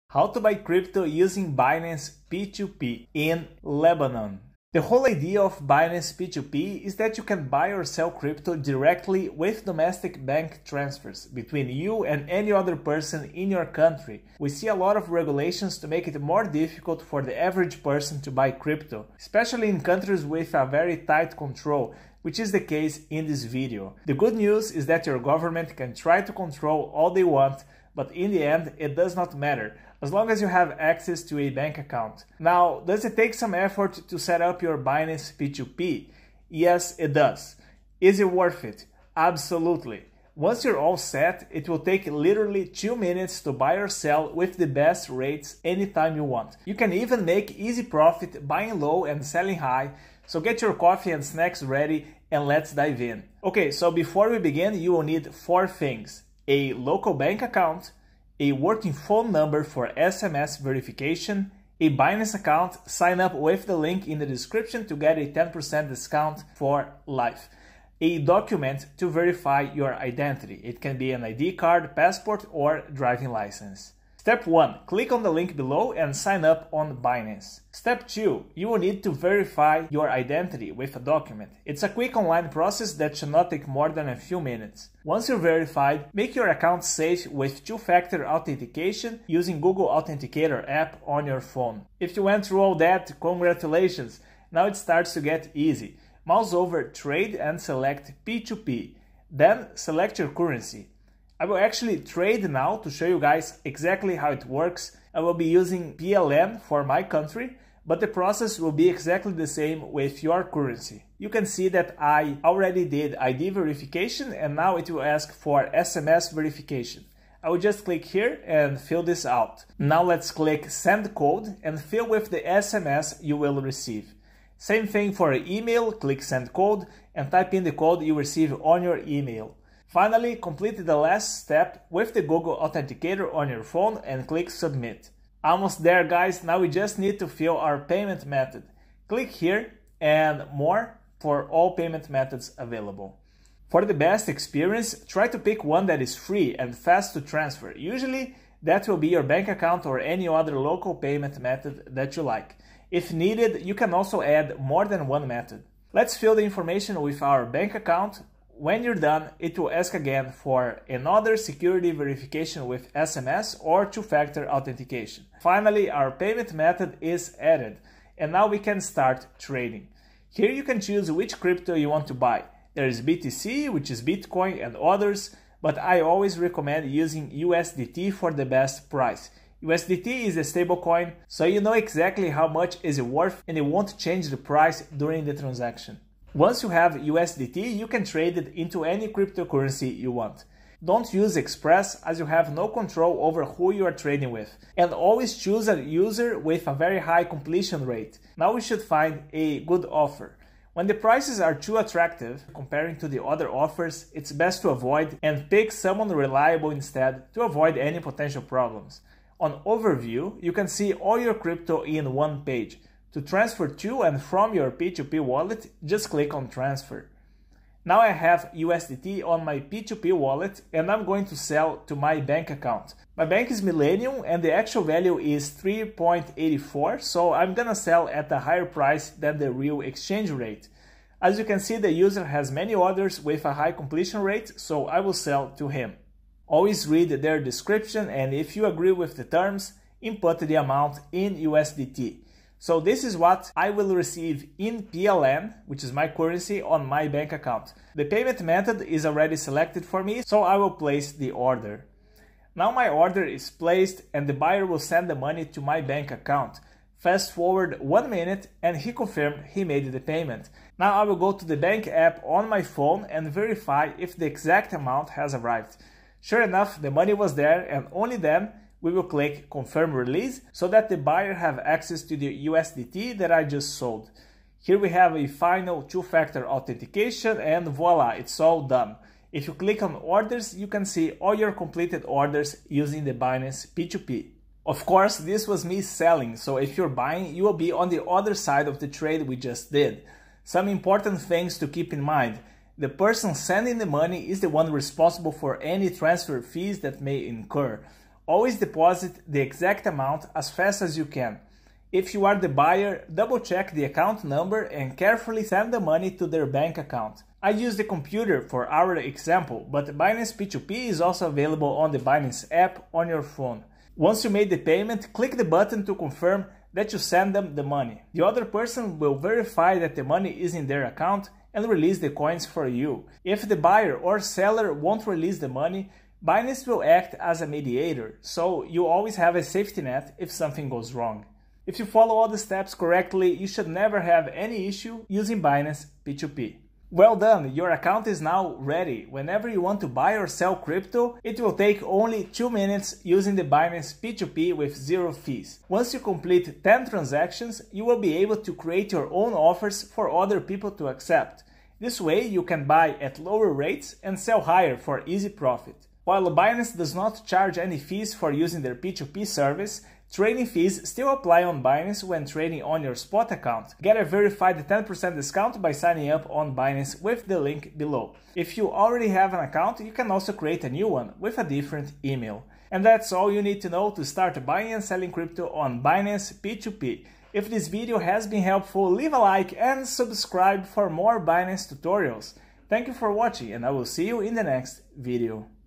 How to buy crypto using Binance P2P in Lebanon. The whole idea of Binance P2P is that you can buy or sell crypto directly with domestic bank transfers between you and any other person in your country. We see a lot of regulations to make it more difficult for the average person to buy crypto, especially in countries with a very tight control, which is the case in this video. The good news is that your government can try to control all they want, but in the end it does not matter, as long as you have access to a bank account. Now, does it take some effort to set up your Binance P2P? Yes, it does. Is it worth it? Absolutely. Once you're all set, it will take literally 2 minutes to buy or sell with the best rates anytime you want. You can even make easy profit buying low and selling high, so get your coffee and snacks ready and let's dive in. Okay, so before we begin, you will need 4 things: a local bank account, a working phone number for SMS verification, a Binance account. Sign up with the link in the description to get a 10% discount for life, a document to verify your identity. It can be an ID card, passport, or driving license. Step 1. Click on the link below and sign up on Binance. Step 2. You will need to verify your identity with a document. It's a quick online process that should not take more than a few minutes. Once you're verified, make your account safe with two-factor authentication using Google Authenticator app on your phone. If you went through all that, congratulations! Now it starts to get easy. Mouse over Trade and select P2P. Then select your currency. I will actually trade now to show you guys exactly how it works. I will be using PLN for my country, but the process will be exactly the same with your currency. You can see that I already did ID verification and now it will ask for SMS verification. I will just click here and fill this out. Now let's click Send Code and fill with the SMS you will receive. Same thing for email, click Send Code and type in the code you receive on your email. Finally, complete the last step with the Google Authenticator on your phone and click Submit. Almost there, guys. Now we just need to fill our payment method. Click here and More for all payment methods available. For the best experience, try to pick one that is free and fast to transfer. Usually, that will be your bank account or any other local payment method that you like. If needed, you can also add more than one method. Let's fill the information with our bank account. When you're done, it will ask again for another security verification with SMS or two-factor authentication. Finally, our payment method is added, and now we can start trading. Here you can choose which crypto you want to buy. There is BTC, which is Bitcoin, and others, but I always recommend using USDT for the best price. USDT is a stablecoin, so you know exactly how much is it worth and it won't change the price during the transaction. Once you have USDT, you can trade it into any cryptocurrency you want. Don't use Express as you have no control over who you are trading with. And always choose a user with a very high completion rate. Now we should find a good offer. When the prices are too attractive comparing to the other offers, it's best to avoid and pick someone reliable instead to avoid any potential problems. On Overview, you can see all your crypto in one page. To transfer to and from your P2P wallet, just click on Transfer. Now I have USDT on my P2P wallet and I'm going to sell to my bank account. My bank is Millennium and the actual value is 3.84, so I'm gonna sell at a higher price than the real exchange rate. As you can see, the user has many orders with a high completion rate, so I will sell to him. Always read their description and if you agree with the terms, input the amount in USDT. So this is what I will receive in PLN, which is my currency, on my bank account. The payment method is already selected for me, so I will place the order. Now my order is placed and the buyer will send the money to my bank account. Fast forward 1 minute and he confirmed he made the payment. Now I will go to the bank app on my phone and verify if the exact amount has arrived. Sure enough, the money was there and only then we will click Confirm Release so that the buyer have access to the USDT that I just sold. Here we have a final two-factor authentication and voila, it's all done. If you click on Orders, you can see all your completed orders using the Binance P2P. Of course, this was me selling, so if you're buying, you will be on the other side of the trade we just did. Some important things to keep in mind. The person sending the money is the one responsible for any transfer fees that may incur. Always deposit the exact amount as fast as you can. If you are the buyer, double check the account number and carefully send the money to their bank account. I use the computer for our example, but Binance P2P is also available on the Binance app on your phone. Once you made the payment, click the button to confirm that you send them the money. The other person will verify that the money is in their account and release the coins for you. If the buyer or seller won't release the money, Binance will act as a mediator, so you always have a safety net if something goes wrong. If you follow all the steps correctly, you should never have any issue using Binance P2P. Well done, your account is now ready. Whenever you want to buy or sell crypto, it will take only 2 minutes using the Binance P2P with 0 fees. Once you complete 10 transactions, you will be able to create your own offers for other people to accept. This way you can buy at lower rates and sell higher for easy profit. While Binance does not charge any fees for using their P2P service, trading fees still apply on Binance when trading on your spot account. Get a verified 10% discount by signing up on Binance with the link below. If you already have an account, you can also create a new one with a different email. And that's all you need to know to start buying and selling crypto on Binance P2P. If this video has been helpful, leave a like and subscribe for more Binance tutorials. Thank you for watching, and I will see you in the next video.